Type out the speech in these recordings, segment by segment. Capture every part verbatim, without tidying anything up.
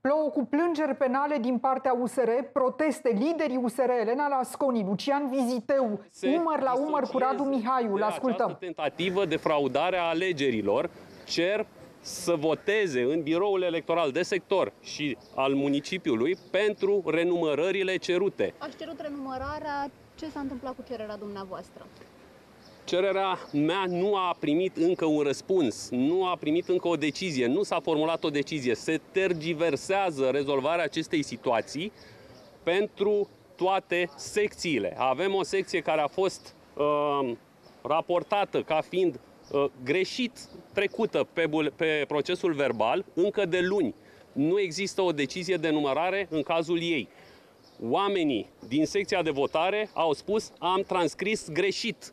Plouă cu plângeri penale din partea U S R, proteste, liderii U S R, Elena Lasconi, Lucian Viziteu, Se umăr la umăr cu Radu Mihaiu. Îl ascultăm. Această tentativă de fraudare a alegerilor, cer să voteze în biroul electoral de sector și al municipiului pentru renumărările cerute. Aș cerut renumărarea. Ce s-a întâmplat cu cererea dumneavoastră? Cererea mea nu a primit încă un răspuns, nu a primit încă o decizie, nu s-a formulat o decizie. Se tergiversează rezolvarea acestei situații pentru toate secțiile. Avem o secție care a fost uh, raportată ca fiind uh, greșit trecută pe, pe procesul verbal încă de luni. Nu există o decizie de numărare în cazul ei. Oamenii din secția de votare au spus: am transcris greșit.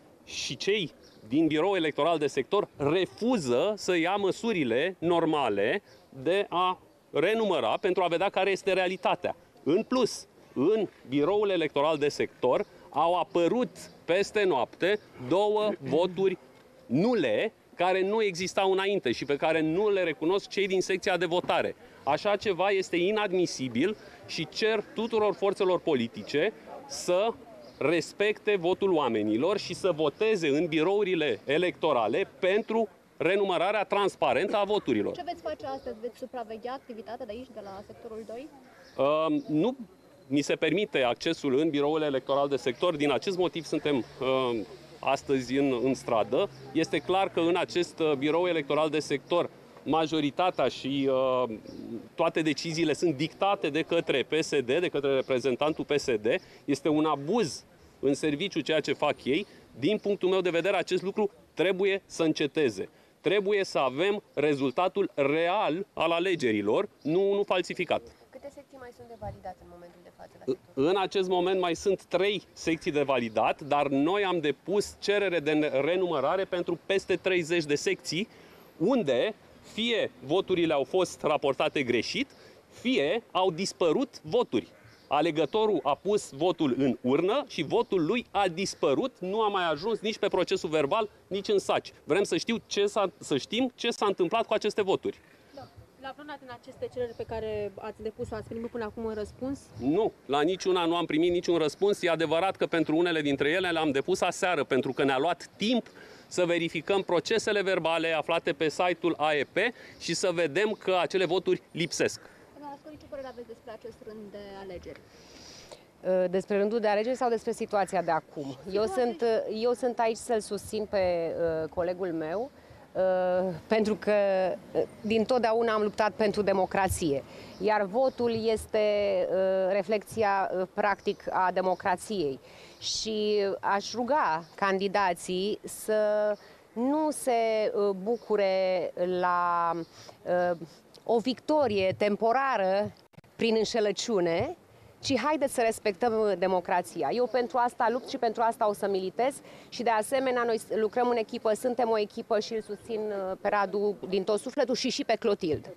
Și cei din biroul electoral de sector refuză să ia măsurile normale de a renumăra pentru a vedea care este realitatea. În plus, în biroul electoral de sector au apărut peste noapte două voturi nule care nu existau înainte și pe care nu le recunosc cei din secția de votare. Așa ceva este inadmisibil și cer tuturor forțelor politice să respecte votul oamenilor și să voteze în birourile electorale pentru renumărarea transparentă a voturilor. Ce veți face astăzi? Veți supraveghea activitatea de aici, de la sectorul doi? Uh, nu mi se permite accesul în biroul electoral de sector. Din acest motiv suntem uh, astăzi în, în stradă. Este clar că în acest uh, birou electoral de sector majoritatea și uh, toate deciziile sunt dictate de către P S D, de către reprezentantul P S D. Este un abuz în serviciu ceea ce fac ei. Din punctul meu de vedere, acest lucru trebuie să înceteze. Trebuie să avem rezultatul real al alegerilor, nu unul falsificat. Câte secții mai sunt de validat în momentul de față? La în acest moment mai sunt trei secții de validat, dar noi am depus cerere de renumărare pentru peste treizeci de secții, unde fie voturile au fost raportate greșit, fie au dispărut voturi. Alegătorul a pus votul în urnă și votul lui a dispărut, nu a mai ajuns nici pe procesul verbal, nici în saci. Vrem să, știu ce să știm ce s-a întâmplat cu aceste voturi. Da. La vreuna din aceste cereri pe care ați depus-o, ați primit până acum un răspuns? Nu, la niciuna nu am primit niciun răspuns. E adevărat că pentru unele dintre ele le-am depus aseară, pentru că ne-a luat timp să verificăm procesele verbale aflate pe site-ul A E P și să vedem că acele voturi lipsesc. Ce părere aveți despre acest rând de alegeri? Despre rândul de alegeri sau despre situația de acum? Eu sunt, eu sunt aici să-l susțin pe uh, colegul meu, uh, pentru că uh, dintotdeauna am luptat pentru democrație. Iar votul este uh, reflecția uh, practic a democrației. Și aș ruga candidații să nu se uh, bucure la uh, o victorie temporară prin înșelăciune, ci haideți să respectăm democrația. Eu pentru asta lupt și pentru asta o să militez și de asemenea noi lucrăm în echipă, suntem o echipă și îl susțin pe Radu din tot sufletul și și pe Clotilde.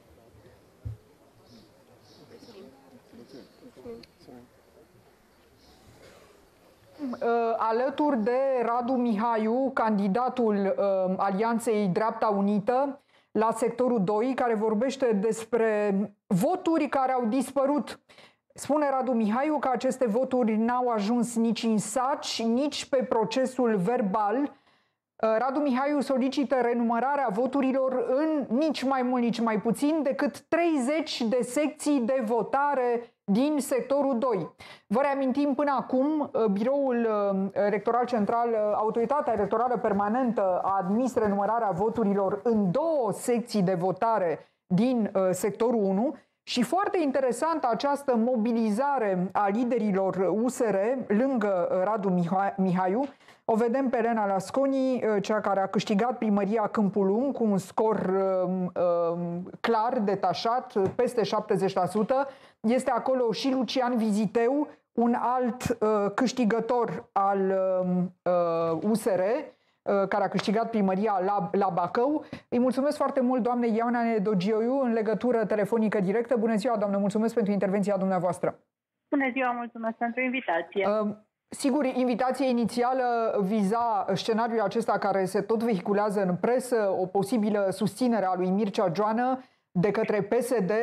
Alături de Radu Mihaiu, candidatul Alianței Dreapta Unită la sectorul doi, care vorbește despre voturi care au dispărut. Spune Radu Mihaiu că aceste voturi n-au ajuns nici în saci, nici pe procesul verbal. Radu Mihaiu solicită renumărarea voturilor în nici mai mult, nici mai puțin decât treizeci de secții de votare din sectorul doi. Vă reamintim, până acum, Biroul Electoral Central, Autoritatea Electorală Permanentă a admis renumărarea voturilor în două secții de votare din sectorul unu și foarte interesantă această mobilizare a liderilor U S R lângă Radu Mihaiu. O vedem pe Elena Lasconi, cea care a câștigat primăria Câmpul Lung cu un scor uh, uh, clar, detașat, peste șaptezeci la sută. Este acolo și Lucian Viziteu, un alt uh, câștigător al uh, U S R, uh, care a câștigat primăria la, la Bacău. Îi mulțumesc foarte mult doamnei Ioana Nedogioiu în legătură telefonică directă. Bună ziua, doamnă, mulțumesc pentru intervenția dumneavoastră. Bună ziua, mulțumesc pentru invitație. Uh, Sigur, invitația inițială viza scenariul acesta care se tot vehiculează în presă, o posibilă susținere a lui Mircea Joană. de către P S D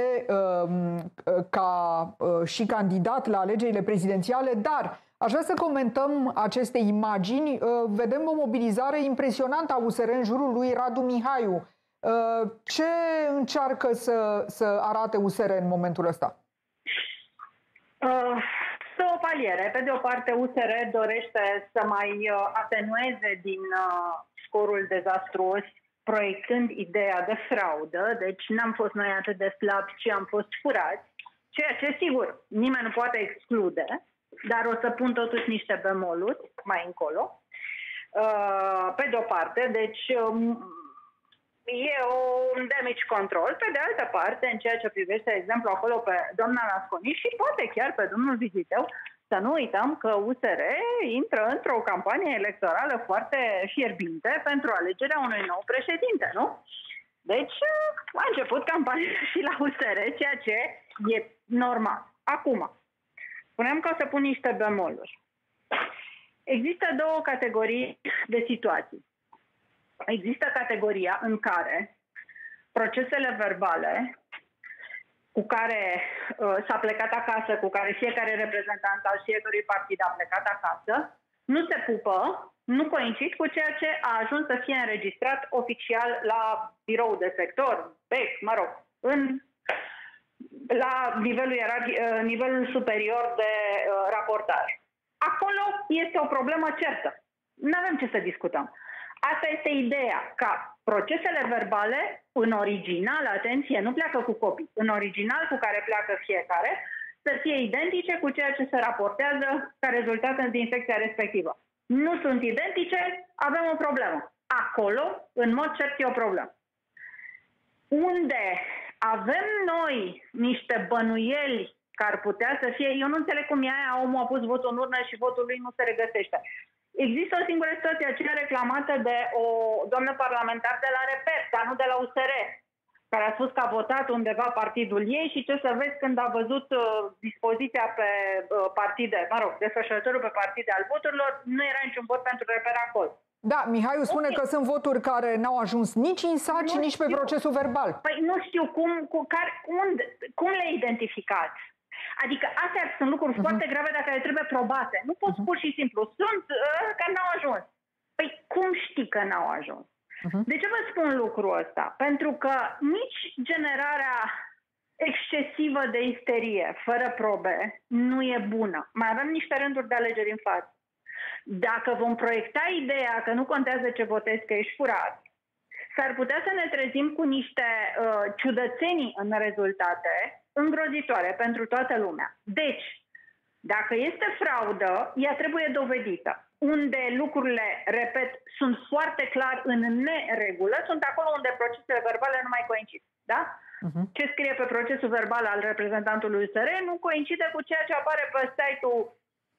ca și candidat la alegerile prezidențiale, dar aș vrea să comentăm aceste imagini. Vedem o mobilizare impresionantă a U S R în jurul lui Radu Mihaiu. Ce încearcă să, să arate U S R în momentul ăsta? Uh, două paliere. Pe de o parte, U S R dorește să mai atenueze din uh, scorul dezastruos, proiectând ideea de fraudă. Deci n-am fost noi atât de slabi, ci am fost furați. Ceea ce, sigur, nimeni nu poate exclude, dar o să pun totuși niște bemoluri mai încolo. Uh, pe de o parte, deci um, e un damage control. Pe de altă parte, în ceea ce privește, de exemplu, acolo pe doamna Nasconi și poate chiar pe domnul Viziteu, să nu uităm că U S R intră într-o campanie electorală foarte fierbinte pentru alegerea unui nou președinte, nu? Deci a început campania și la U S R, ceea ce e normal. Acum, spuneam că o să pun niște bemoluri. Există două categorii de situații. Există categoria în care procesele verbale cu care uh, s-a plecat acasă, cu care fiecare reprezentant al fiecărui partid a plecat acasă, nu se pupă, nu coincid cu ceea ce a ajuns să fie înregistrat oficial la birou de sector, B E C, mă rog, în, la nivelul, ierarhi, nivelul superior de uh, raportare. Acolo este o problemă certă. Nu avem ce să discutăm. Asta este ideea, ca procesele verbale, în original, atenție, nu pleacă cu copii, în original cu care pleacă fiecare, să fie identice cu ceea ce se raportează ca rezultat din secția respectivă. Nu sunt identice, avem o problemă. Acolo, în mod cert, e o problemă. Unde avem noi niște bănuieli care ar putea să fie, eu nu înțeleg cum e aia, omul a pus votul în urnă și votul lui nu se regăsește. Există o singură situație, aceea reclamată de o doamnă parlamentar de la Repet, dar nu de la U S R, care a spus că a votat undeva partidul ei și ce să vezi când a văzut uh, dispoziția pe uh, partide, mă rog, desfășurătorul pe partide al voturilor, nu era niciun vot pentru Repet acolo. Da, Mihaiu spune okay. că sunt voturi care n-au ajuns nici în saci, nici știu. pe procesul verbal. Păi nu știu cum, cu care, unde, cum le identificați. Adică astea sunt lucruri uh-huh. foarte grave dacă le trebuie probate. Nu poți uh-huh. pur și simplu. Sunt uh, că n-au ajuns. Păi cum știi că n-au ajuns? Uh-huh. De ce vă spun lucrul ăsta? Pentru că nici generarea excesivă de isterie, fără probe, nu e bună. Mai avem niște rânduri de alegeri în față. Dacă vom proiecta ideea că nu contează ce votezi, că ești furat, s-ar putea să ne trezim cu niște uh, ciudățenii în rezultate îngrozitoare pentru toată lumea. Deci, dacă este fraudă, ea trebuie dovedită. Unde lucrurile, repet, sunt foarte clar în neregulă, sunt acolo unde procesele verbale nu mai coincid. Da? Uh-huh. Ce scrie pe procesul verbal al reprezentantului U S R nu coincide cu ceea ce apare pe site-ul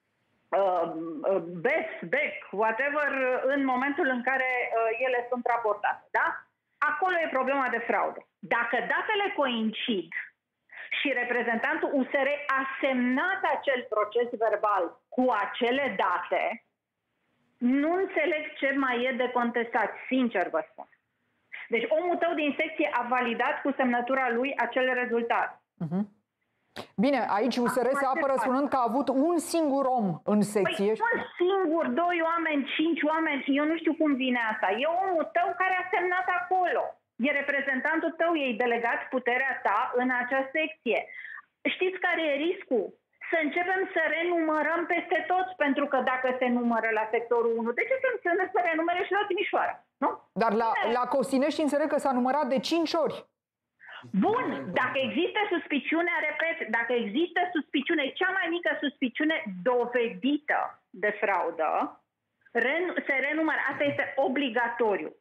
uh, B E S, B E C, whatever, în momentul în care uh, ele sunt raportate. Da? Acolo e problema de fraudă. Dacă datele coincid și reprezentantul U S R a semnat acel proces verbal cu acele date, nu înțeleg ce mai e de contestat, sincer vă spun. Deci omul tău din secție a validat cu semnătura lui acel rezultat. Uh-huh. Bine, aici U S R se apără spunând că a avut un singur om în secție. Păi un singur, doi oameni, cinci oameni, eu nu știu cum vine asta. E omul tău care a semnat acolo. E reprezentantul tău, ei delegat puterea ta în acea secție. Știți care e riscul? Să începem să renumărăm peste toți, pentru că dacă se numără la sectorul unu, de ce să nu se renumere și la Timișoara? Nu? Dar la, la Costinești înțeleg că s-a numărat de cinci ori. Bun, dacă există suspiciune, repet, dacă există suspiciune, cea mai mică suspiciune dovedită de fraudă, se renumără. Asta este obligatoriu.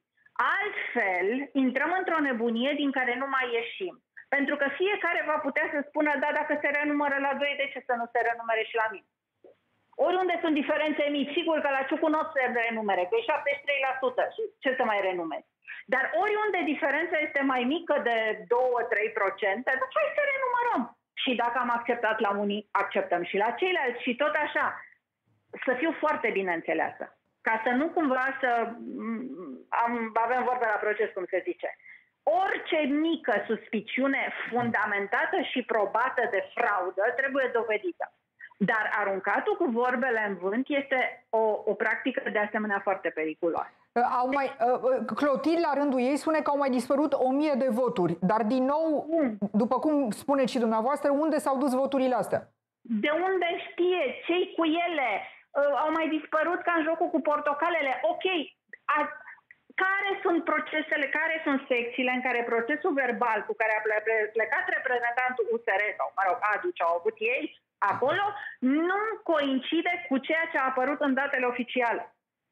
Altfel, intrăm într-o nebunie din care nu mai ieșim. Pentru că fiecare va putea să spună, da, dacă se renumără la doi, de ce să nu se renumere și la mine? Oriunde sunt diferențe mici, sigur că la Ciucu nu se renumere, că e șaptezeci și trei la sută și ce să mai renumeri? Dar oriunde diferența este mai mică de doi la trei la sută, deci hai să renumărăm. Și dacă am acceptat la unii, acceptăm și la ceilalți și tot așa. Să fiu foarte bine înțeleasă. Ca să nu cumva să am, avem vorbe la proces, cum se zice. orice mică suspiciune fundamentată și probată de fraudă trebuie dovedită. Dar aruncatul cu vorbele în vânt este o, o practică de asemenea foarte periculoasă. Au mai, Clotilde, la rândul ei, spune că au mai dispărut o mie de voturi. Dar, din nou, după cum spuneți și dumneavoastră, unde s-au dus voturile astea? De unde știe? Ce-i cu ele? Au mai dispărut ca în jocul cu portocalele. Ok, a, care sunt procesele, care sunt secțiile în care procesul verbal cu care a plecat reprezentantul U S R sau, mă rog, A D U ce au avut ei, acolo, nu coincide cu ceea ce a apărut în datele oficiale.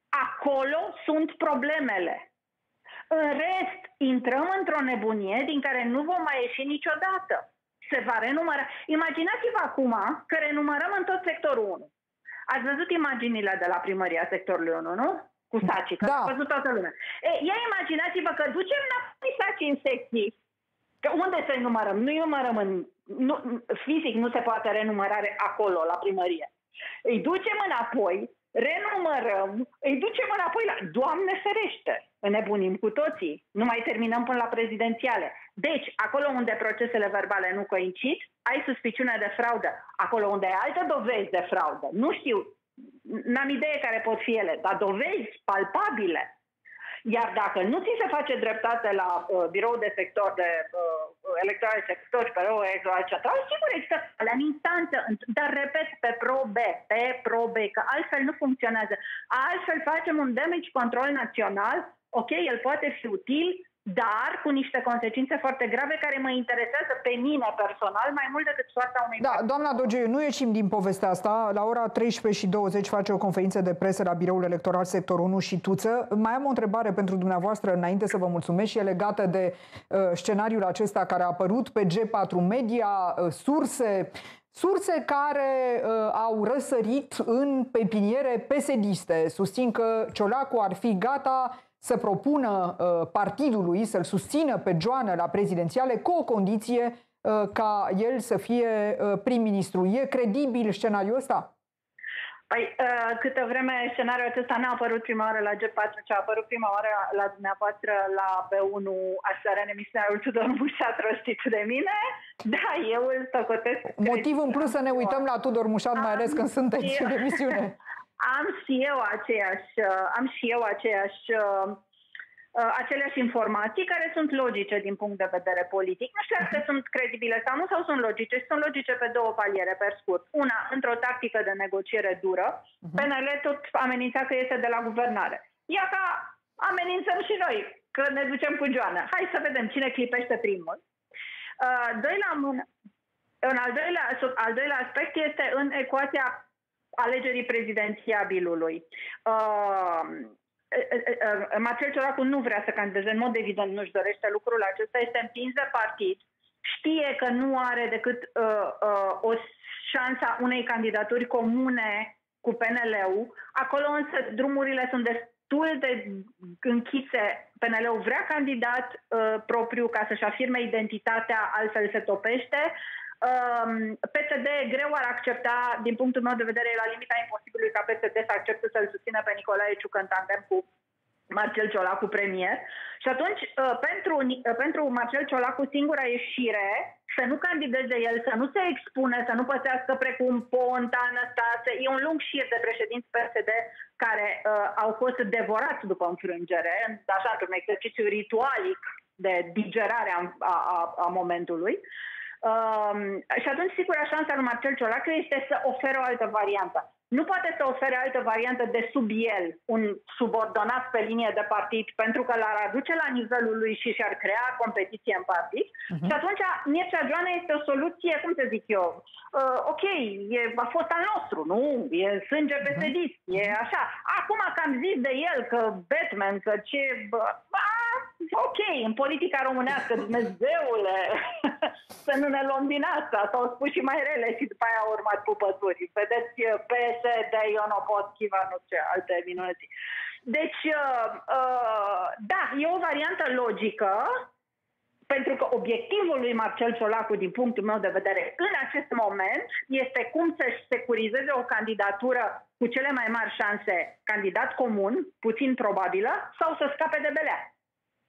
Acolo sunt problemele. În rest, intrăm într-o nebunie din care nu vom mai ieși niciodată. Se va renumăra. Imaginați-vă acum că renumărăm în tot sectorul unu. Ați văzut imaginile de la primăria sectorului unu, nu? Cu sacii, că da. a văzut toată lumea. E, ia imaginați-vă că ducem înapoi sacii în secții. Că unde să-i numărăm? Nu-i numărăm în... Nu, fizic nu se poate renumărare acolo, la primărie. Îi ducem înapoi, renumărăm, îi ducem înapoi la... Doamne ferește! Înnebunim cu toții. Nu mai terminăm până la prezidențiale. Deci, acolo unde procesele verbale nu coincid, ai suspiciune de fraudă. Acolo unde ai alte dovezi de fraudă, nu știu, n-am idee care pot fi ele, dar dovezi palpabile. Iar dacă nu ți se face dreptate la uh, birou de sector, de uh, electoral de sector și pe birou electoral central, sigur există la instanță, dar repet, pe probe, pe probe, că altfel nu funcționează. Altfel facem un damage control național, ok, el poate fi util, dar cu niște consecințe foarte grave care mă interesează pe mine personal mai mult decât soarta unui... Da, doamna Dogeiu, nu ieșim din povestea asta. La ora treisprezece și douăzeci face o conferință de presă la biroul electoral sector unu și Tuță. Mai am o întrebare pentru dumneavoastră înainte să vă mulțumesc și e legată de uh, scenariul acesta care a apărut pe G patru Media, uh, surse... Surse care uh, au răsărit în pepiniere pesediste. Susțin că Ciolacu ar fi gata să propună uh, partidului să-l susțină pe Joană la prezidențiale cu o condiție uh, ca el să fie uh, prim-ministru. E credibil scenariul ăsta? Păi, uh, câtă vreme scenariul acesta n-a apărut prima oară la G patru, ci a apărut prima oară la dumneavoastră la B unu, aseară în emisiunea Tudor Mușat rostit de mine, da, eu îl socotesc. Motiv în plus să ne uităm la Tudor Mușat, mai ales când sunteți în emisiune. Am și eu aceeași, am și eu aceeași, aceleași informații care sunt logice din punct de vedere politic. Nu știu dacă sunt credibile sau nu, sau sunt logice. Sunt logice pe două paliere, pe scurt. Una, într-o tactică de negociere dură. P N L tot amenința că este de la guvernare. Ia ca amenințăm și noi, că ne ducem cu Joană. Hai să vedem cine clipește primul. Doi la mână. Un al doilea, al doilea aspect este în ecuația alegerii prezidențiabilului. Uh, Marcel Ciolacu nu vrea să candideze, în mod evident nu-și dorește lucrul acesta, este împins de partid, știe că nu are decât uh, uh, o șansa unei candidaturi comune cu P N L-ul, acolo însă drumurile sunt destul de închise. P N L-ul vrea candidat uh, propriu ca să-și afirme identitatea, altfel se topește. P S D greu ar accepta, din punctul meu de vedere, la limita imposibilului ca P S D să accepte să-l susțină pe Nicolae Ciucă în tandem cu Marcel Ciolacu premier. Și atunci, pentru, pentru Marcel Ciolacu, singura ieșire, să nu candideze el, să nu se expune, să nu pățească precum Ponta, Năstase. E un lung șir de președinți P S D care uh, au fost devorați după înfrângere, așa, într-un exercițiu ritualic de digerare a, a, a momentului. Um, și atunci, sigur, șansa lui Marcel Ciolacu este să ofere o altă variantă. Nu poate să ofere altă variantă de sub el, un subordonat pe linie de partid, pentru că l-ar aduce la nivelul lui și și-ar crea competiție în partid. Uh-huh. Și atunci Mircea Joană este o soluție, cum să zic eu, uh, ok, e, a fost al nostru, nu? E sânge pesedist, uh-huh. E așa. Acum că am zis de el că Batman, că ce... Bă, ok, în politica românească, Dumnezeule, să nu ne luăm din asta. S-au spus și mai rele și după aia au urmat pupături. Vedeți, P S D, eu nu pot schiva, nu știu, alte minunății. Deci, uh, uh, da, e o variantă logică, pentru că obiectivul lui Marcel Ciolacu, din punctul meu de vedere, în acest moment, este cum să-și securizeze o candidatură cu cele mai mari șanse, candidat comun, puțin probabilă, sau să scape de belea.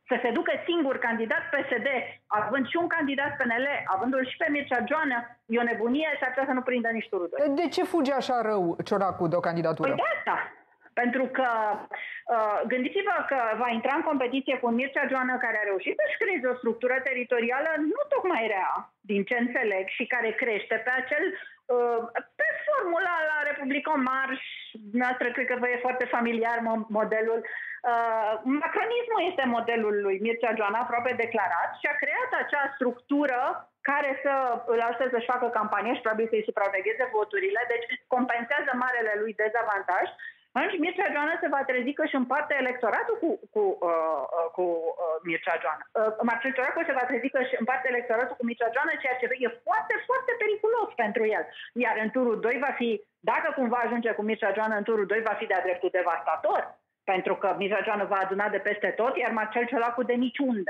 să se ducă singur candidat P S D, având și un candidat P N L, avându-l și pe Mircea Joană, e o nebunie, s-ar putea să nu prindă nici turul doi. De ce fuge așa rău Ciolacu de o candidatură? Păi de asta. Pentru că uh, gândiți-vă că va intra în competiție cu Mircea Joană, care a reușit să-și creeze o structură teritorială nu tocmai rea, din ce înțeleg, și care crește pe acel, uh, pe formula la Republican Marș, noastră cred că vă e foarte familiar modelul. Uh, macronismul este modelul lui Mircea Joană, aproape declarat, și a creat acea structură care să îl ajute să-și facă campanie și probabil să-i supravegheze voturile, deci compensează marele lui dezavantaj. Atunci Mircea Joană se va trezi că își împarte electoratul cu, cu, uh, cu uh, Mircea Joană. Uh, Marcel Ciolacu se va trezi că își împarte electoratul cu Mircea Joană, ceea ce e foarte, foarte periculos pentru el. Iar în turul doi va fi, dacă cumva ajunge cu Mircea Joană în turul doi, va fi de-a dreptul devastator. Pentru că Mircea Joană va aduna de peste tot, iar Marcel Ciolacu de niciunde.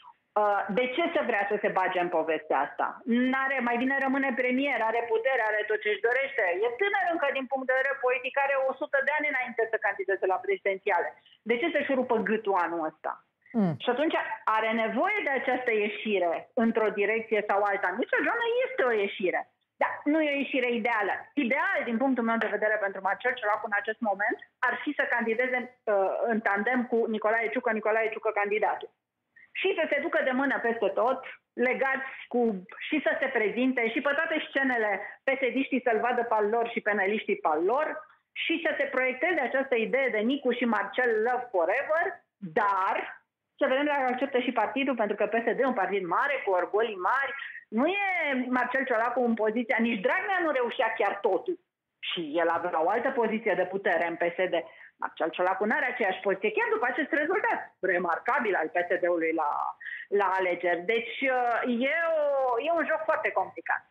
De ce să vrea să se bage în povestea asta? N-are, mai bine rămâne premier, are putere, are tot ce-și dorește. E tânăr încă din punct de vedere politic, are o sută de ani înainte să candideze la prezidențiale. De ce să-și rupă gâtul anul ăsta? Mm. Și atunci are nevoie de această ieșire într-o direcție sau alta. Mircea Joană este o ieșire. Dar nu e o ieșire ideală. Ideal, din punctul meu de vedere, pentru Marcel Ciolacu în acest moment, ar fi să candideze uh, în tandem cu Nicolae Ciucă, Nicolae Ciucă candidatul. Și să se ducă de mână peste tot, legați cu, și să se prezinte și pe toate scenele P S D-știi să-l vadă pe al lor și peneliștii pe al lor și să se proiecteze această idee de Nicu și Marcel Love Forever, dar să vedem dacă acceptă și partidul, pentru că P S D e un partid mare, cu orgolii mari. Nu e Marcel Ciolacu în poziția, nici Dragnea nu reușea chiar totul. Și el avea o altă poziție de putere în P S D. Marcel Ciolacu nu are aceeași poziție, chiar după acest rezultat remarcabil al P S D-ului la, la alegeri. Deci e, o, e un joc foarte complicat.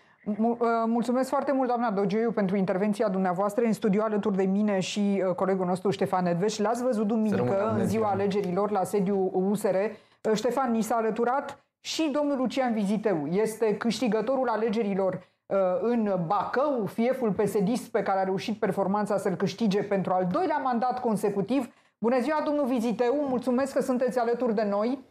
Mulțumesc foarte mult, doamna Dogioiu, pentru intervenția dumneavoastră. În studio alături de mine și colegul nostru Ștefan Nedveș. L-ați văzut duminică, în ziua alegerilor, la sediul U S R. Ștefan, ni s-a alăturat și domnul Lucian Viziteu. Este câștigătorul alegerilor în Bacău, fieful P S D-ist pe care a reușit performanța să-l câștige pentru al doilea mandat consecutiv. Bună ziua, domnul Viziteu, mulțumesc că sunteți alături de noi.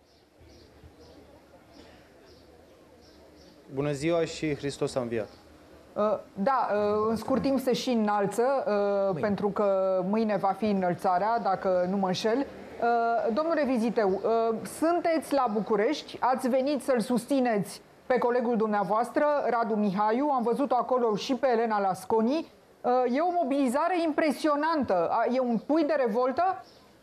Bună ziua și Hristos a înviat. Da, în scurt timp se și înalță, mâine. Pentru că mâine va fi înălțarea, dacă nu mă înșel. Domnule Viziteu, sunteți la București, ați venit să-l susțineți pe colegul dumneavoastră, Radu Mihaiu, am văzut-o acolo și pe Elena Lasconi. E o mobilizare impresionantă. E un pui de revoltă?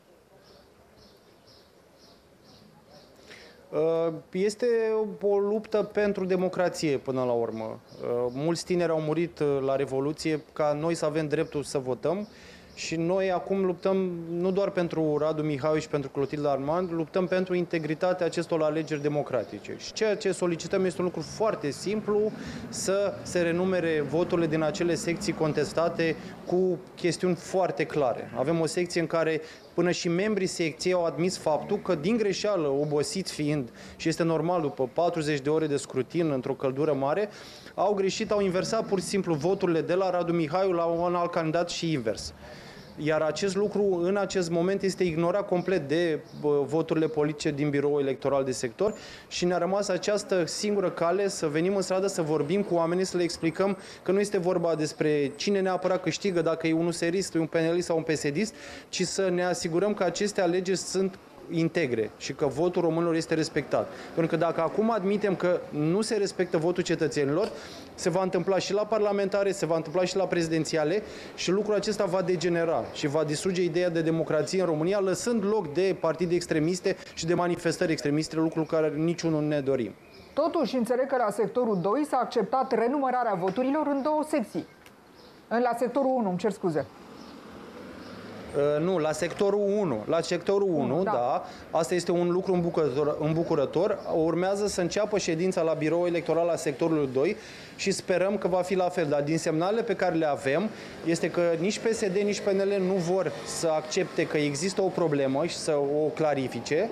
Este o luptă pentru democrație până la urmă. Mulți tineri au murit la Revoluție ca noi să avem dreptul să votăm. Și noi acum luptăm nu doar pentru Radu Mihaiu și pentru Clotilde Armand, luptăm pentru integritatea acestor alegeri democratice. Și ceea ce solicităm este un lucru foarte simplu, să se renumere voturile din acele secții contestate cu chestiuni foarte clare. Avem o secție în care până și membrii secției au admis faptul că, din greșeală, obosiți fiind, și este normal după patruzeci de ore de scrutin într-o căldură mare, au greșit, au inversat pur și simplu voturile de la Radu Mihaiu la un alt candidat și invers. Iar acest lucru, în acest moment, este ignorat complet de voturile politice din biroul electoral de sector și ne-a rămas această singură cale să venim în stradă, să vorbim cu oamenii, să le explicăm că nu este vorba despre cine neapărat câștigă, dacă e un U S R-ist, un P N L-ist sau un P S D-ist, ci să ne asigurăm că aceste alegeri sunt integre și că votul românilor este respectat. Pentru că dacă acum admitem că nu se respectă votul cetățenilor, se va întâmpla și la parlamentare, se va întâmpla și la prezidențiale și lucrul acesta va degenera și va distruge ideea de democrație în România, lăsând loc de partide extremiste și de manifestări extremiste, lucrul care niciunul nu ne dorim. Totuși, înțeleg că la sectorul doi s-a acceptat renumărarea voturilor în două secții. La sectorul unu, îmi cer scuze. Uh, nu, la sectorul unu. La sectorul unu, da. da, asta este un lucru îmbucurător, îmbucurător. Urmează să înceapă ședința la biroul electoral la sectorul doi și sperăm că va fi la fel. Dar din semnalele pe care le avem, este că nici P S D, nici P N L nu vor să accepte că există o problemă și să o clarifice.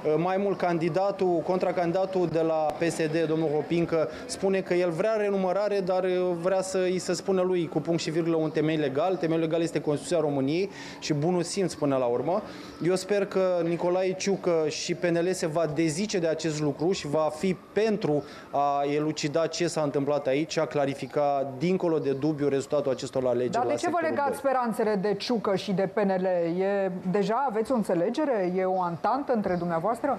Mai mult, candidatul, contracandidatul de la P S D, domnul Hopincă, spune că el vrea renumărare, dar vrea să îi se spună lui cu punct și virgulă un temei legal. Temeiul legal este Constituția României și bunul simț până la urmă. Eu sper că Nicolae Ciucă și P N L se va dezice de acest lucru și va fi pentru a elucida ce s-a întâmplat aici, a clarifica dincolo de dubiu rezultatul acestor alegeri. Dar de ce vă legați speranțele de Ciucă și de P N L? E, deja aveți o înțelegere? E o antantă între dumneavoastră?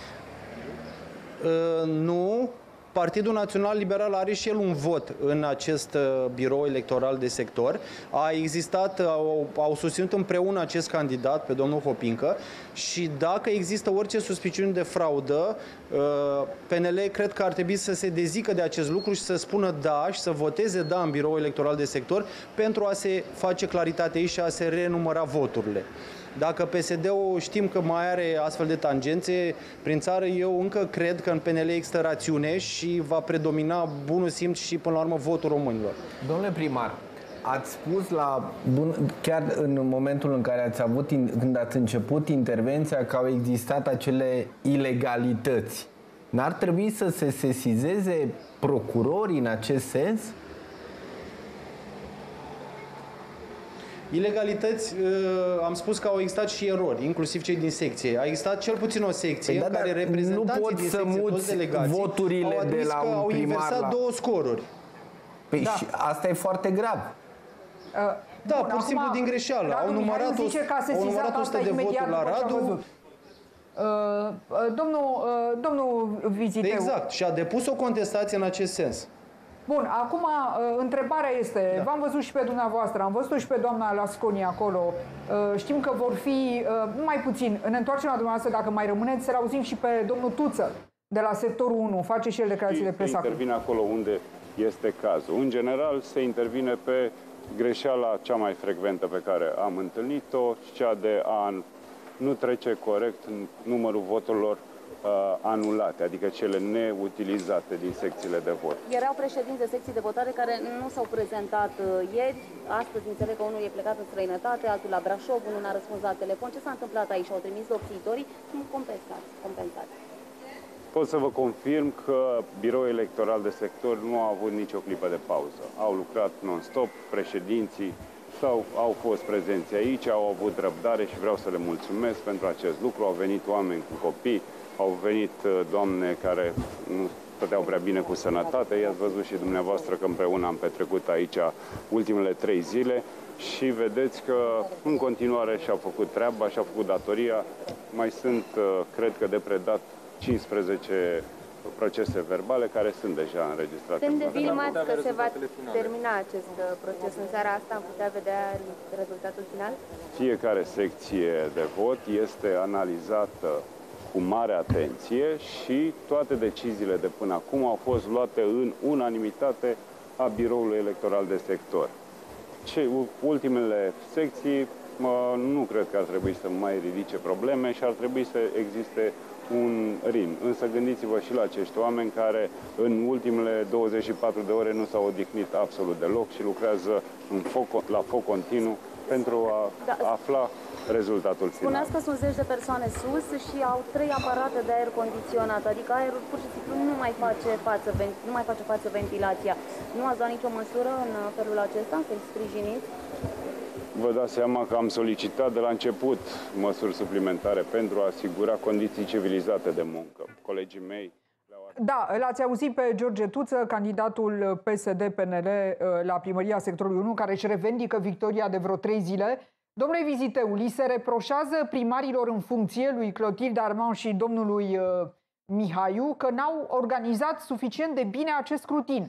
Uh, nu. Partidul Național Liberal are și el un vot în acest birou electoral de sector. A existat, au, au susținut împreună acest candidat, pe domnul Hopincă, și dacă există orice suspiciune de fraudă, P N L cred că ar trebui să se dezică de acest lucru și să spună da și să voteze da în birou electoral de sector pentru a se face claritate aici și a se renumăra voturile. Dacă P S D-ul știm că mai are astfel de tangențe prin țară, eu încă cred că în P N L există rațiune și va predomina bunul simț și, până la urmă, votul românilor. Domnule primar, ați spus la bun, chiar în momentul în care ați avut, când ați început intervenția, că au existat acele ilegalități. N-ar trebui să se sesizeze procurorii în acest sens? Ilegalități, am spus că au existat și erori, inclusiv cei din secție. A existat cel puțin o secție păi în da, care reprezentanții din secție, toți delegații, voturile au admis de la că un au inversat la... două scoruri. Păi da. Și asta e foarte grav. Uh, da, bun, pur și simplu din greșeală. Au numărat o sută de voturi la Radu. Uh, domnul, uh, domnul Viziteu. Exact. Și a depus o contestație în acest sens. Bun, acum întrebarea este, da. V-am văzut și pe dumneavoastră, am văzut și pe doamna Lasconi acolo, știm că vor fi, mai puțin, în întoarcerea dumneavoastră, dacă mai rămâneți, să-l auzim și pe domnul Tuță, de la sectorul unu, face și el declarații de presă. Se intervine acolo unde este cazul. În general, se intervine pe greșeala cea mai frecventă pe care am întâlnit-o, cea de a nu trece corect numărul voturilor Uh, anulate, adică cele neutilizate din secțiile de vot. Erau președinți de secții de votare care nu s-au prezentat uh, ieri. Astăzi înțeleg că unul e plecat în străinătate, altul la Brașov, unul n-a răspuns la telefon. Ce s-a întâmplat aici? Au trimis lopțitorii și nu compensați. compensați. Pot să vă confirm că biroul electoral de sector nu a avut nicio clipă de pauză. Au lucrat non-stop, președinții sau au fost prezenți aici, au avut răbdare și vreau să le mulțumesc pentru acest lucru. Au venit oameni cu copii, au venit doamne care nu stăteau prea bine cu sănătate. I-ați văzut și dumneavoastră că împreună am petrecut aici ultimele trei zile și vedeți că în continuare și-au făcut treaba, și-au făcut datoria. Mai sunt, cred că, de predat cincisprezece procese verbale care sunt deja înregistrate. Când filmați că se va termina acest proces în seara asta, am putea vedea rezultatul final? Fiecare secție de vot este analizată cu mare atenție și toate deciziile de până acum au fost luate în unanimitate a biroului electoral de sector. Ce, ultimele secții mă, nu cred că ar trebui să mai ridice probleme și ar trebui să existe un rin. Însă gândiți-vă și la acești oameni care în ultimele douăzeci și patru de ore nu s-au odihnit absolut deloc și lucrează în foc, la foc continuu pentru a da. afla rezultatul final. Spuneați că sunt zeci de persoane sus și au trei aparate de aer condiționat, adică aerul pur și simplu nu mai face față, nu mai face față ventilația. Nu ați luat nicio măsură în felul acesta, să-i sprijiniți? Vă dați seama că am solicitat de la început măsuri suplimentare pentru a asigura condiții civilizate de muncă. Colegii mei... Da, l-ați auzit pe George Tuță, candidatul P S D P N L la primăria sectorului unu, care își revendică victoria de vreo trei zile. Domnule Viziteu, li se reproșează primarilor în funcție, lui Clotilde Armand și domnului uh, Mihaiu, că n-au organizat suficient de bine acest scrutin.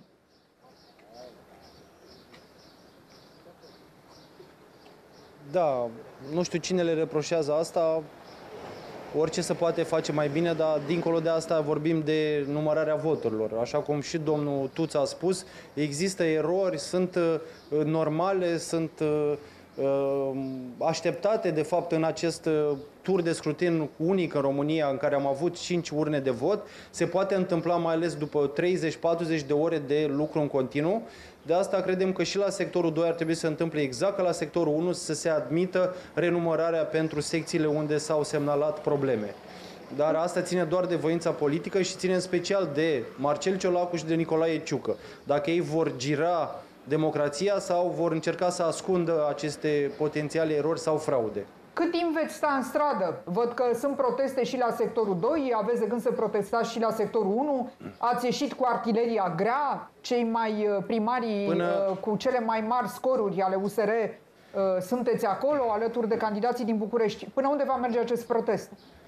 Da, nu știu cine le reproșează asta. Orice se poate face mai bine, dar dincolo de asta vorbim de numărarea voturilor. Așa cum și domnul Tuță a spus, există erori, sunt uh, normale, sunt uh, așteptate de fapt în acest tur de scrutin unic în România, în care am avut cinci urne de vot. Se poate întâmpla mai ales după treizeci patruzeci de ore de lucru în continuu. De asta credem că și la sectorul doi ar trebui să se întâmple exact ca la sectorul unu, să se admită renumărarea pentru secțiile unde s-au semnalat probleme. dar asta ține doar de voința politică și ține în special de Marcel Ciolacu și de Nicolae Ciucă. Dacă ei vor gira democrația sau vor încerca să ascundă aceste potențiale erori sau fraude. Cât timp veți sta în stradă? Văd că sunt proteste și la sectorul doi, aveți de gând să protestați și la sectorul unu, ați ieșit cu artileria grea, cei mai primarii Până... cu cele mai mari scoruri ale U S R sunteți acolo, alături de candidații din București. Până unde va merge acest protest?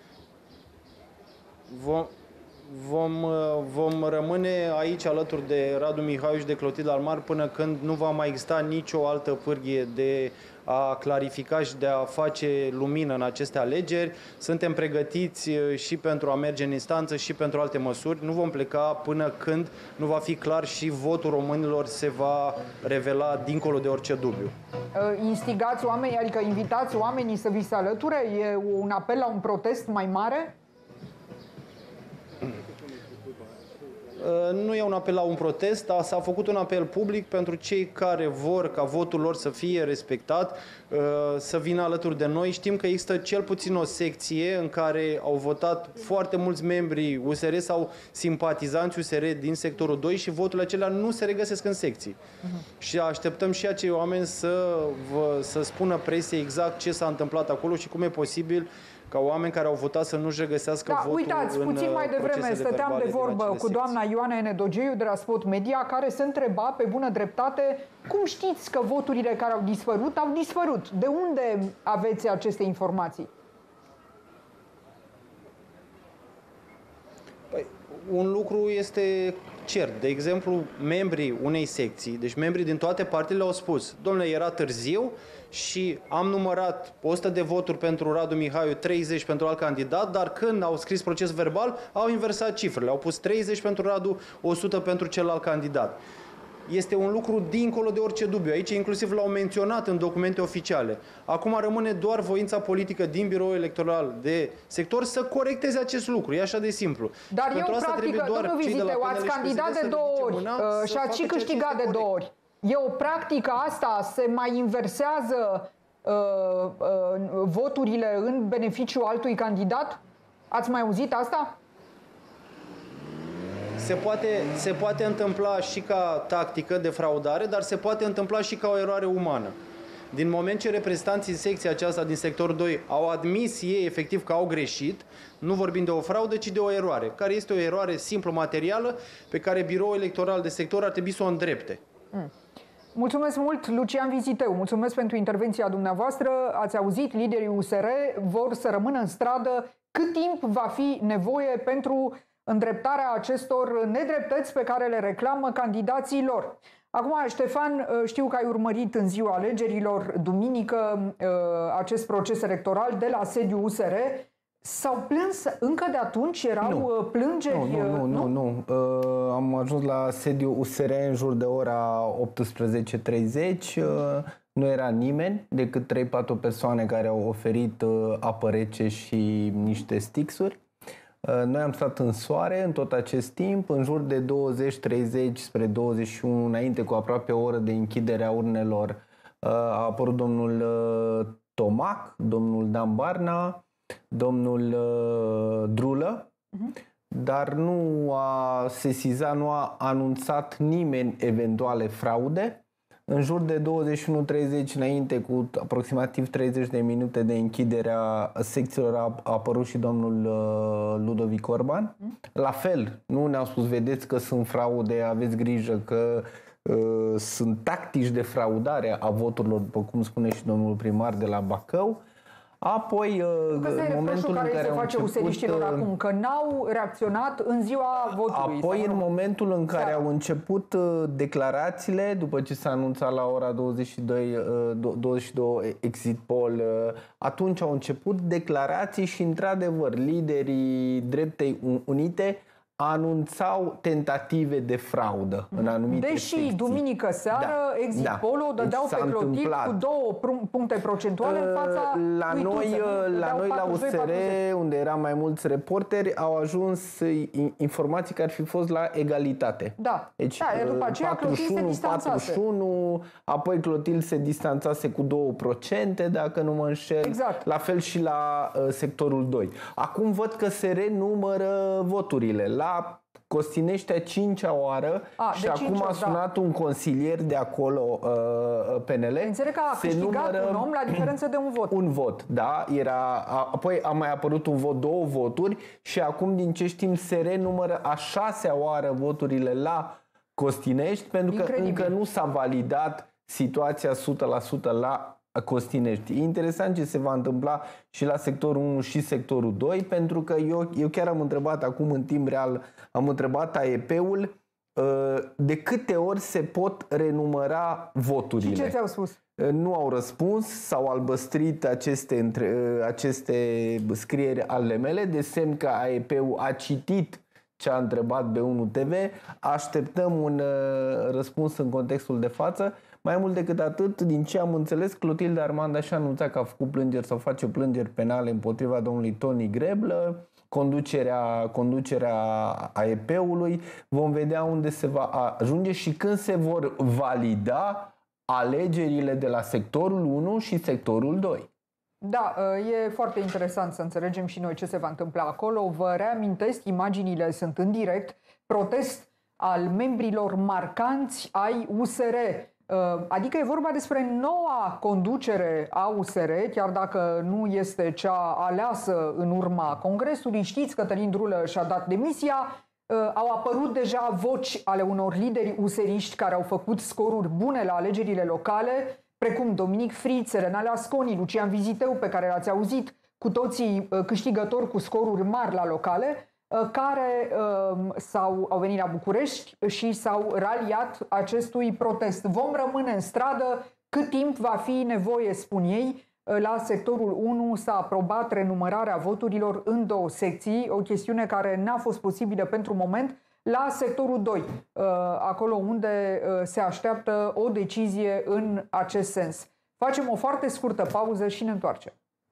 Vom, vom, vom rămâne aici alături de Radu Mihaiu și de Clotilde Almar până când nu va mai exista nicio altă pârghie de a clarifica și de a face lumină în aceste alegeri. Suntem pregătiți și pentru a merge în instanță și pentru alte măsuri. Nu vom pleca până când nu va fi clar și votul românilor se va revela dincolo de orice dubiu. Instigați oamenii, adică invitați oamenii să vi se alăture? E un apel la un protest mai mare? Nu e un apel la un protest, dar s-a făcut un apel public pentru cei care vor ca votul lor să fie respectat, să vină alături de noi. Știm că există cel puțin o secție în care au votat foarte mulți membri U S R sau simpatizanți U S R din sectorul doi și voturile acelea nu se regăsesc în secții. Uh-huh. Și așteptăm și acei oameni să, vă, să spună presiei exact ce s-a întâmplat acolo și cum e posibil ca oameni care au votat să nu-și regăsească da, votul uitați, în puțin mai devreme stăteam de vorbă cu doamna Ioana Enedogeiu de la Spot Media, care se întreba pe bună dreptate cum știți că voturile care au dispărut au dispărut. De unde aveți aceste informații? Păi, un lucru este cert. De exemplu, membrii unei secții, deci membrii din toate partile au spus: domnule, era târziu și am numărat o sută de voturi pentru Radu Mihaiu, treizeci pentru alt candidat, dar când au scris proces verbal, au inversat cifrele. Au pus treizeci pentru Radu, o sută pentru celălalt candidat. Este un lucru dincolo de orice dubiu. Aici inclusiv l-au menționat în documente oficiale. Acum rămâne doar voința politică din biroul electoral de sector să corecteze acest lucru. E așa de simplu. Dar eu, practică, domnul Viziteu, ați candidat de două ori uh, și ați și câștigat de două ori. E o practică asta? Se mai inversează uh, uh, voturile în beneficiul altui candidat? Ați mai auzit asta? Se poate, se poate întâmpla și ca tactică de fraudare, dar se poate întâmpla și ca o eroare umană. Din moment ce reprezentanții în secția aceasta din sectorul doi au admis ei efectiv că au greșit, nu vorbim de o fraudă, ci de o eroare, care este o eroare simplă materială pe care biroul electoral de sector ar trebui să o îndrepte. Mm. Mulțumesc mult, Lucian Viziteu. Mulțumesc pentru intervenția dumneavoastră. Ați auzit, liderii U S R vor să rămână în stradă cât timp va fi nevoie pentru îndreptarea acestor nedreptăți pe care le reclamă candidații lor. Acum, Ștefan, știu că ai urmărit în ziua alegerilor, duminică, acest proces electoral de la sediul U S R. S-au plâns încă de atunci? Erau nu. plângeri? Nu, nu, nu. nu, nu. Uh, am ajuns la sediul U S R în jur de ora optsprezece treizeci. Uh, nu era nimeni decât trei patru persoane care au oferit uh, apă rece și niște stixuri. Uh, noi am stat în soare în tot acest timp, în jur de douăzeci treizeci spre douăzeci și unu, înainte cu aproape o oră de închidere a urnelor, uh, a apărut domnul uh, Tomac, domnul Dan Barna, domnul uh, Drulă, uh-huh. dar nu a sesizat, nu a anunțat nimeni eventuale fraude. În jur de douăzeci și unu treizeci, înainte, cu aproximativ treizeci de minute de închidere a secțiilor, a apărut și domnul uh, Ludovic Orban. Uh-huh. La fel, nu ne-au spus: vedeți că sunt fraude, aveți grijă că uh, sunt tactici de fraudare a voturilor, după cum spune și domnul primar de la Bacău. Apoi, în momentul care în care se face useriștilor acum, că n-au reacționat în ziua votului. Apoi, în momentul în care au început declarațiile, după ce s-a anunțat la ora douăzeci și doi, douăzeci și doi exit poll, atunci au început declarații și, într-adevăr, liderii Dreptei Unite anunțau tentative de fraudă în anumite Deși secții. duminică seară, Da, Exit da. Polo dădeau Deci pe s-a Clotilde întâmplat. cu două pr- puncte procentuale în fața La lui noi, Tuță, nu? la Dădeau noi la U patruzeci S R, patruzeci. unde eram mai mulți reporteri, au ajuns i- informații care ar fi fost la egalitate. Da, Deci, da, iar după aceea Clotilde se patruzeci și unu, distanțase. patruzeci și unu, apoi Clotilde se distanțase cu două procente, dacă nu mă înșel. Exact. La fel și la uh, sectorul doi. Acum văd că se renumără voturile. La Costinești a cincea oară A, și de acum cinci a ori, da. sunat un consilier de acolo, uh, P N L. Înțeleg că a Se câștigat numără un om la diferență de un vot. un vot, da, era, a, apoi a mai apărut un vot, două voturi și acum, din ce știm, se renumără a șasea oară voturile la Costinești, pentru că Incredibil. încă nu s-a validat situația o sută la sută la Costinești. E interesant ce se va întâmpla și la sectorul unu și sectorul doi, pentru că eu, eu chiar am întrebat acum în timp real, am întrebat A E P-ul de câte ori se pot renumăra voturile. Și ce ți-au spus? Nu au răspuns, s-au albăstrit aceste, între, aceste scrieri ale mele, de semn că A E P-ul a citit ce a întrebat B unu T V. Așteptăm un uh, răspuns în contextul de față. Mai mult decât atât, din ce am înțeles, Clotilde Armanda și-a anunțat că a făcut plângeri sau face plângeri penale împotriva domnului Toni Greblă, conducerea, conducerea A E P-ului. Vom vedea unde se va ajunge și când se vor valida alegerile de la sectorul unu și sectorul doi. Da, e foarte interesant să înțelegem și noi ce se va întâmpla acolo. Vă reamintesc, imaginile sunt în direct, protest al membrilor marcanți ai U S R. Adică e vorba despre noua conducere a U S R, chiar dacă nu este cea aleasă în urma Congresului. Știți, Cătălin Drulă și-a dat demisia. Au apărut deja voci ale unor lideri useriști care au făcut scoruri bune la alegerile locale, precum Dominic Friț, Elena Lasconi, Lucian Viziteu, pe care l-ați auzit, cu toții câștigători cu scoruri mari la locale, care s-au, au venit la București și s-au raliat acestui protest. Vom rămâne în stradă cât timp va fi nevoie, spun ei. La sectorul unu s-a aprobat renumărarea voturilor în două secții, o chestiune care n-a fost posibilă pentru moment. La sectorul doi, acolo unde se așteaptă o decizie în acest sens. Facem o foarte scurtă pauză și ne întoarcem.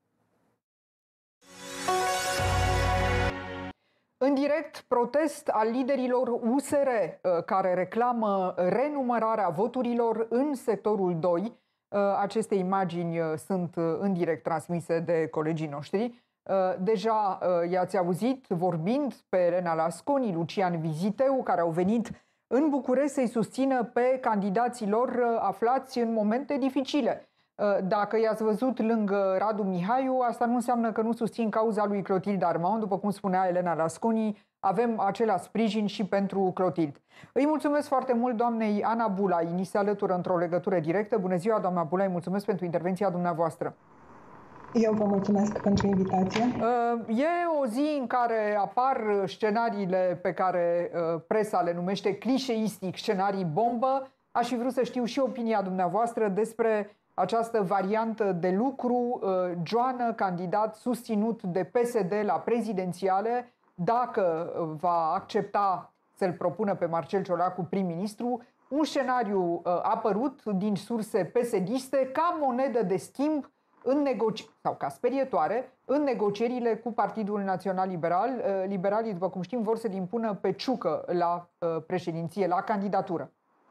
În direct, protest al liderilor U S R care reclamă renumărarea voturilor în sectorul doi. Aceste imagini sunt în direct transmise de colegii noștri. Deja i-ați auzit vorbind pe Elena Lasconi, Lucian Viziteu, care au venit în București să-i susțină pe candidații lor aflați în momente dificile. Dacă i-ați văzut lângă Radu Mihaiu, asta nu înseamnă că nu susțin cauza lui Clotilde Armand. După cum spunea Elena Lasconi, avem același sprijin și pentru Clotilde. Îi mulțumesc foarte mult doamnei Ana Bulai, ni se alătură într-o legătură directă. Bună ziua, doamna Bulai, mulțumesc pentru intervenția dumneavoastră. Eu vă mulțumesc pentru invitație. E o zi în care apar scenariile pe care presa le numește clișeistic, scenarii bombă. Aș fi vrut să știu și opinia dumneavoastră despre această variantă de lucru. Joană, candidat susținut de P S D la prezidențiale, dacă va accepta să-l propună pe Marcel Ciolacu prim-ministru, un scenariu apărut din surse P S D-iste ca monedă de schimb în negoci- sau ca sperietoare în negocierile cu Partidul Național Liberal. Liberalii, după cum știm, vor să-l impună pe Ciucă la președinție, la candidatură.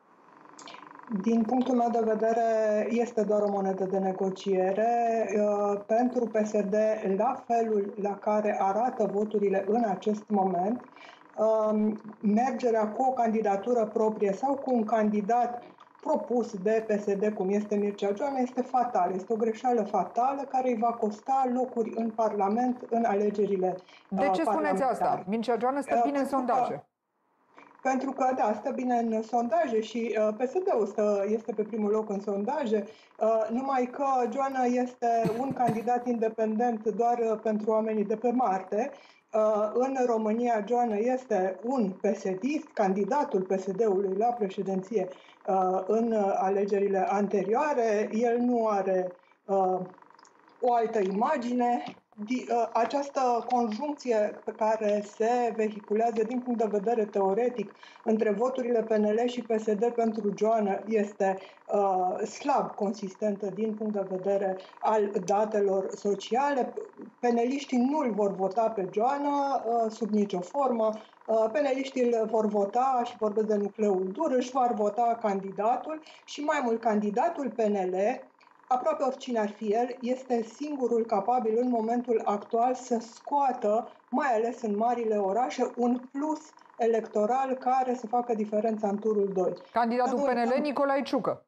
Din punctul meu de vedere, este doar o monedă de negociere pentru P S D, la felul la care arată voturile în acest moment. Mergerea cu o candidatură proprie sau cu un candidat propus de P S D, cum este Mircea Joană, este fatal. Este o greșeală fatală care îi va costa locuri în Parlament în alegerile De ce spuneți asta? Mircea Joană stă bine în sondaje. Pentru că, da, stă bine în sondaje și uh, P S D-ul stă, este pe primul loc în sondaje, uh, numai că Joană este un candidat independent doar uh, pentru oamenii de pe Marte. Uh, în România, Joană este un P S D-ist, candidatul P S D-ului la președinție uh, în uh, alegerile anterioare. El nu are uh, o altă imagine. Această conjuncție pe care se vehiculează din punct de vedere teoretic între voturile P N L și P S D pentru Joană este uh, slab consistentă din punct de vedere al datelor sociale. Peneliștii nu îl vor vota pe Joană uh, sub nicio formă. Uh, peneliștii îl vor vota, și vorbesc de nucleul dur, își vor vota candidatul și mai mult candidatul P N L, aproape oricine ar fi el, este singurul capabil în momentul actual să scoată, mai ales în marile orașe, un plus electoral care să facă diferența în turul doi. Candidatul P N L, Nicolae Ciucă.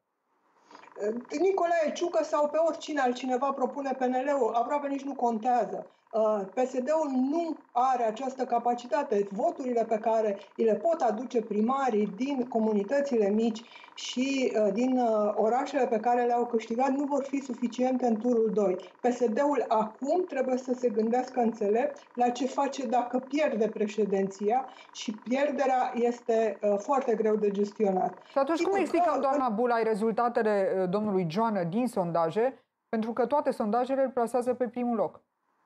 Nicolae Ciucă sau pe oricine altcineva propune P N L-ul, aproape nici nu contează. P S D-ul nu are această capacitate. Voturile pe care le pot aduce primarii din comunitățile mici și uh, din uh, orașele pe care le-au câștigat nu vor fi suficiente în turul doi. P S D-ul acum trebuie să se gândească înțelept la ce face dacă pierde președinția și pierderea este uh, foarte greu de gestionat. Și atunci Sigur cum explicăm, că... doamna Bulai, rezultatele uh, domnului Joană din sondaje? Pentru că toate sondajele îl plasează pe primul loc.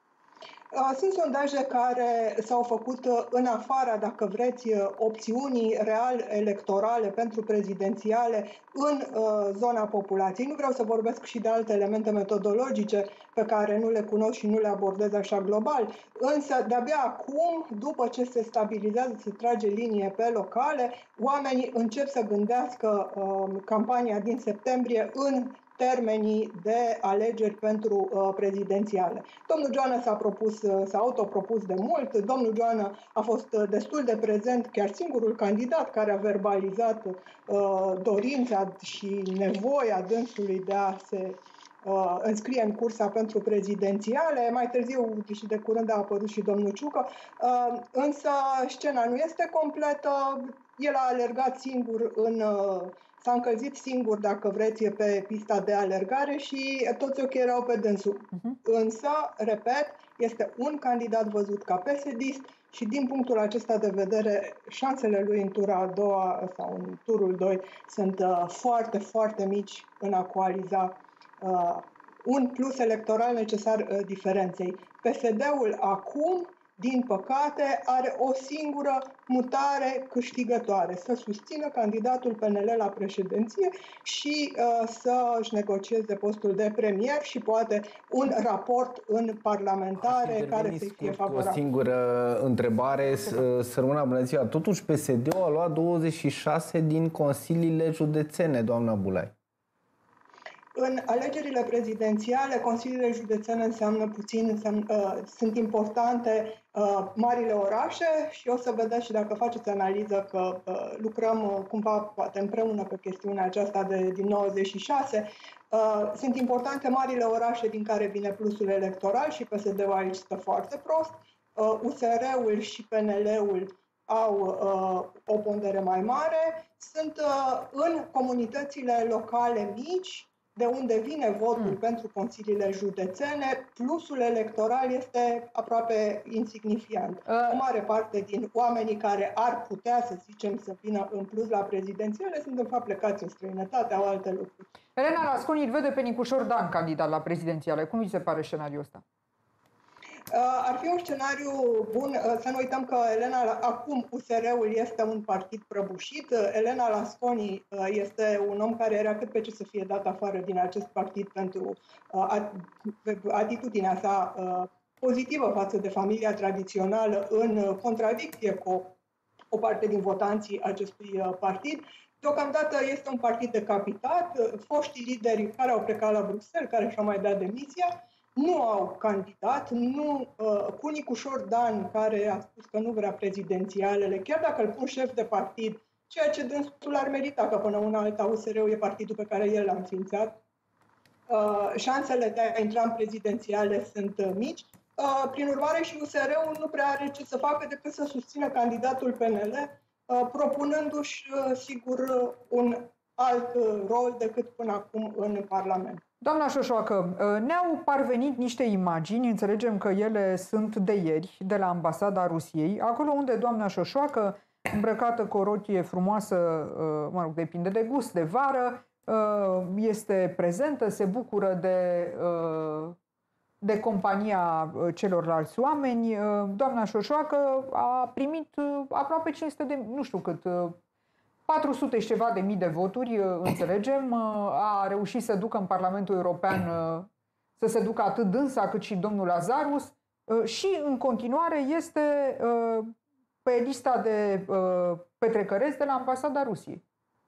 Sunt sondaje care s-au făcut în afara, dacă vreți, opțiunii real electorale pentru prezidențiale în uh, zona populației. Nu vreau să vorbesc și de alte elemente metodologice pe care nu le cunosc și nu le abordez așa global, însă de-abia acum, după ce se stabilizează, se trage linie pe locale, oamenii încep să gândească uh, campania din septembrie în termenii de alegeri pentru uh, prezidențiale. Domnul Joană s-a propus, uh, s-a autopropus de mult, domnul Joană a fost uh, destul de prezent, chiar singurul candidat care a verbalizat uh, dorința și nevoia dânsului de a se uh, înscrie în cursa pentru prezidențiale. Mai târziu și de curând a apărut și domnul Ciucă, uh, însă scena nu este completă, el a alergat singur în... Uh, S-a încălzit singur, dacă vreți, pe pista de alergare și toți ochii erau pe dânsul. Uh-huh. Însă, repet, este un candidat văzut ca P S D-ist și din punctul acesta de vedere, șansele lui în tura a doua sau în turul doi sunt uh, foarte, foarte mici în a coaliza uh, un plus electoral necesar uh, diferenței. P S D-ul acum, din păcate, are o singură mutare câștigătoare, să susțină candidatul P N L la președinție și uh, să-și negocieze postul de premier și poate un raport în parlamentare care să-i fie favorabil. O singură întrebare, Sărmâna, bună ziua. Totuși P S D-ul a luat douăzeci și șase din consiliile județene, doamna Bulai. În alegerile prezidențiale, consiliile județene înseamnă puțin, înseamnă, uh, sunt importante uh, marile orașe și o să vedeți și dacă faceți analiză că uh, lucrăm uh, cumva poate împreună pe chestiunea aceasta de, din nouăzeci și șase. Uh, sunt importante marile orașe din care vine plusul electoral și P S D-ul aici stă foarte prost. Uh, U S R-ul și P N L-ul au uh, o pondere mai mare. Sunt uh, în comunitățile locale mici, de unde vine votul mm. pentru consiliile județene, plusul electoral este aproape insignifiant. Uh. O mare parte din oamenii care ar putea, să zicem, să vină în plus la prezidențiale sunt, în fapt, plecați în străinătate, au alte lucruri. Elena Lasconi îl vede pe Nicușor Dan candidat la prezidențiale. Cum vi se pare scenariul ăsta? Ar fi un scenariu bun. Să nu uităm că Elena, acum U S R-ul este un partid prăbușit. Elena Lasconi este un om care era cât pe ce să fie dat afară din acest partid pentru atitudinea sa pozitivă față de familia tradițională, în contradicție cu o parte din votanții acestui partid. Deocamdată este un partid decapitat. Foștii lideri care au plecat la Bruxelles, care și-au mai dat demisia, nu au candidat, nu, uh, cu Nicușor Dan, care a spus că nu vrea prezidențialele, chiar dacă îl pun șef de partid, ceea ce dânsul ar merita, că până una alta U S R-ul e partidul pe care el l-a înființat, uh, șansele de a intra în prezidențiale sunt uh, mici. Uh, prin urmare, și U S R-ul nu prea are ce să facă decât să susțină candidatul P N L, uh, propunându-și, uh, sigur, un alt uh, rol decât până acum în Parlament. Doamna Șoșoacă, ne-au parvenit niște imagini, înțelegem că ele sunt de ieri, de la Ambasada Rusiei, acolo unde doamna Șoșoacă, îmbrăcată cu o rochie frumoasă, mă rog, depinde de gust, de vară, este prezentă, se bucură de de compania celorlalți oameni. Doamna Șoșoacă a primit aproape cinci sute de, nu știu cât, patru sute și ceva de mii de voturi, înțelegem. A reușit să ducă în Parlamentul European, să se ducă atât dânsa cât și domnul Lazarus și în continuare este pe lista de petrecăreți de la Ambasada Rusiei.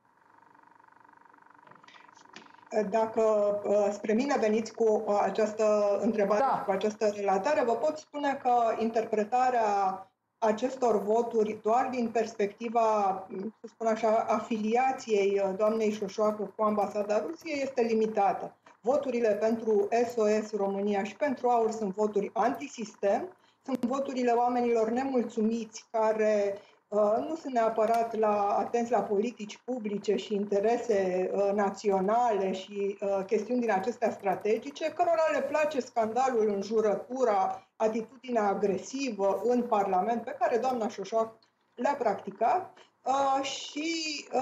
Dacă spre mine veniți cu această întrebare, da. cu această relatare, vă pot spune că interpretarea acestor voturi doar din perspectiva, să spun așa, afiliației doamnei Șoșoacă cu Ambasada Rusiei este limitată. Voturile pentru S O S România și pentru AUR sunt voturi antisistem, sunt voturile oamenilor nemulțumiți care uh, nu sunt neapărat la, atenți la politici publice și interese uh, naționale și uh, chestiuni din acestea strategice, cărora le place scandalul, înjurătura, atitudinea agresivă în Parlament pe care doamna Șoșoacă le-a practicat uh, și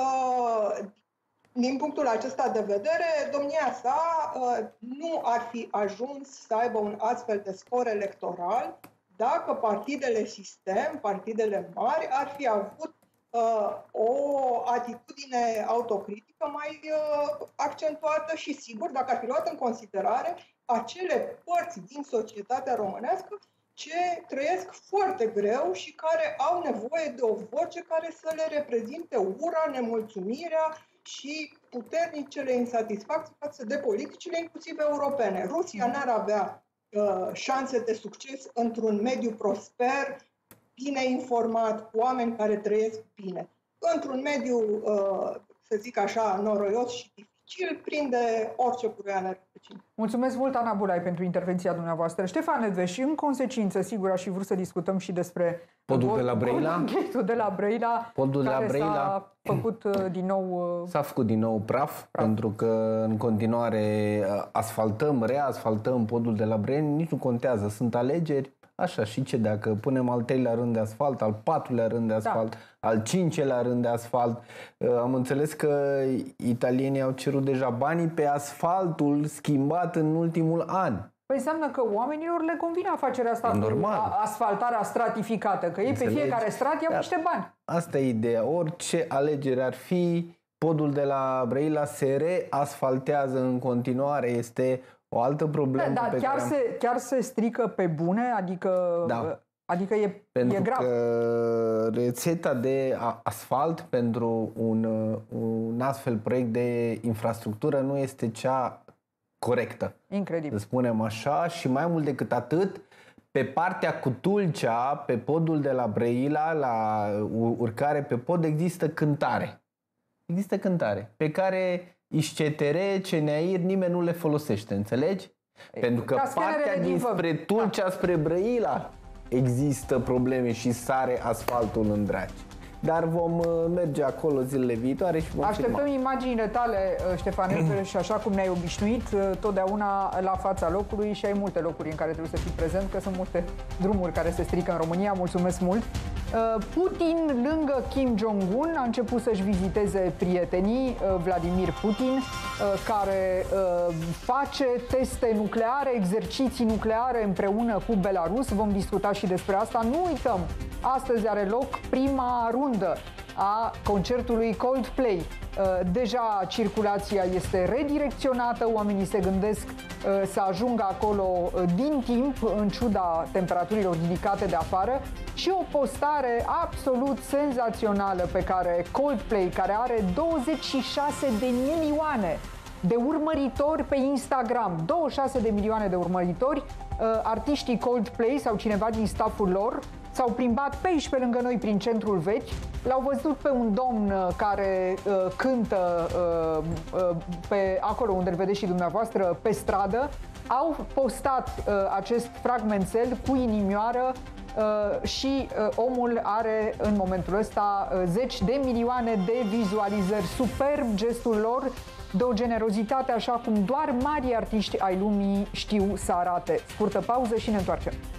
uh, din punctul acesta de vedere, domnia sa uh, nu ar fi ajuns să aibă un astfel de scor electoral dacă partidele sistem, partidele mari, ar fi avut uh, o atitudine autocritică mai uh, accentuată și, sigur, dacă ar fi luat în considerare acele părți din societatea românească ce trăiesc foarte greu și care au nevoie de o voce care să le reprezinte ura, nemulțumirea și puternicele insatisfacții față de politicile, inclusiv europene. Rusia n-ar avea uh, șanse de succes într-un mediu prosper, bine informat, cu oameni care trăiesc bine. Într-un mediu, uh, să zic așa, noroios și dificil, prinde orice buruiană rădăcină. Mulțumesc mult, Ana Bulai, pentru intervenția dumneavoastră. Ștefan Nedveș, și în consecință, sigur, aș fi vrut să discutăm și despre podul de la Brăila. Podul de la Brăila, podul de la Brăila s-a făcut din nou S-a făcut din nou praf, praf, pentru că în continuare asfaltăm, reasfaltăm podul de la Brăila, nici nu contează, sunt alegeri. Așa, și ce dacă punem al treilea rând de asfalt, al patrulea rând de asfalt, da. al cincelea rând de asfalt. Am înțeles că italienii au cerut deja banii pe asfaltul schimbat în ultimul an. Păi înseamnă că oamenilor le convine afacerea asta normal. cu asfaltarea stratificată, că ei pe fiecare strat iau niște bani. Asta e ideea. Orice alegere ar fi, podul de la Brăila se reasfaltează în continuare, este o altă problemă. Da, pe chiar, care am... se, chiar se strică pe bune, adică, da. adică e, pentru e grav. Că rețeta de asfalt pentru un, un astfel proiect de infrastructură nu este cea corectă. Incredibil. Să spunem așa, și mai mult decât atât, pe partea cu Tulcea, pe podul de la Brăila, la urcare pe pod, există cântare. Există cântare pe care I S C T R, C N A I R, nimeni nu le folosește, înțelegi? Ei, pentru că partea dinspre Tulcea, da. spre Brăila, există probleme și sare asfaltul în dragi. Dar vom merge acolo zilele viitoare și vom Așteptăm filma. imaginile tale, Ștefan Nedveș, și așa cum ne-ai obișnuit, totdeauna la fața locului, și ai multe locuri în care trebuie să fii prezent, că sunt multe drumuri care se strică în România. Mulțumesc mult! Putin, lângă Kim Jong-un, a început să-și viziteze prietenii, Vladimir Putin, care face teste nucleare, exerciții nucleare împreună cu Belarus. Vom discuta și despre asta. Nu uităm, astăzi are loc prima rundă a concertului Coldplay. Deja circulația este redirecționată, oamenii se gândesc să ajungă acolo din timp, în ciuda temperaturilor ridicate de afară, și o postare absolut senzațională pe care Coldplay, care are douăzeci și șase de milioane de urmăritori pe Instagram, douăzeci și șase de milioane de urmăritori, artiștii Coldplay sau cineva din stafful lor s-au plimbat pe aici, pe lângă noi, prin centrul vechi. L-au văzut pe un domn care uh, cântă uh, uh, pe acolo unde îl vedeți și dumneavoastră, pe stradă. Au postat uh, acest fragmentel cu inimioară uh, și uh, omul are în momentul ăsta uh, zeci de milioane de vizualizări. Superb gestul lor, de o generozitate așa cum doar mari artiști ai lumii știu să arate. Scurtă pauză și ne întoarcem.